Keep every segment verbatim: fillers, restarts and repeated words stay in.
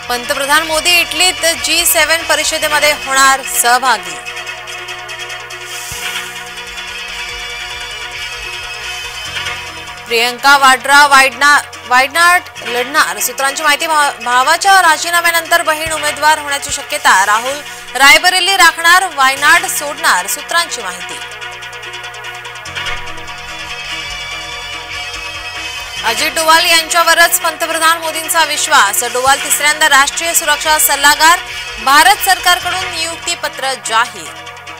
पंतप्रधान मोदी इटलीत जी सेवन परिषदेमध्ये होणार सहभागी। प्रियंका वाड्रा वायनाड लढणार, सूत्रांची माहिती। भावाच्या राजीनाम्यानंतर बहीण उमेदवार होण्याची शक्यता। राहुल रायबरेली राखणार, वायनाड सोडणार, सूत्रांची माहिती। अजित डोवाल यांच्यावरच पंतप्रधान मोदींचा विश्वास। डोवाल तिसऱ्यांदा राष्ट्रीय सुरक्षा सल्लागार, भारत सरकारकडून नियुक्ती पत्र जाहीर।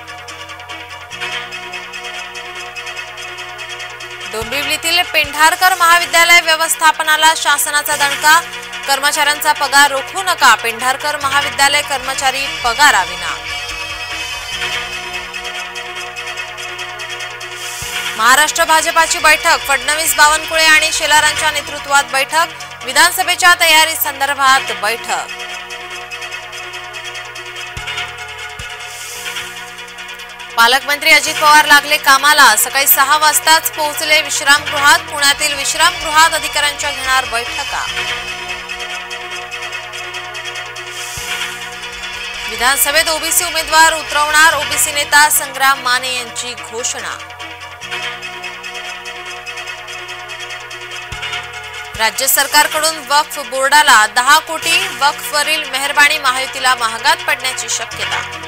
डोंबिवलीतील पेंढारकर महाविद्यालय व्यवस्थापनाला शासनाचा दणका, कर्मचाऱ्यांचा पगार रोखू नका, पेंढारकर महाविद्यालय कर्मचारी पगाराविना। महाराष्ट्र भाजपाची बैठक, फडणवीस, बावनकुळे आणि शेलारांच्या नेतृत्वात बैठक। विधानसभेच्या तयारी संदर्भात बैठक। पालकमंत्री अजित पवार लागले कामाला, सकाळी सहा वाजताच पोहोचले विश्रामगृहात। पुण्यातील विश्रामगृहात अधिकाऱ्यांच्या घेणार बैठका। विधानसभेत ओबीसी उमेदवार उतरवणार, ओबीसी नेता संग्राम माने यांची घोषणा। राज्य सरकारकडून वक्फ बोर्डाला दहा कोटी, वक्फवरील मेहरबानी महायुतीला महागात पडण्याची शक्यता।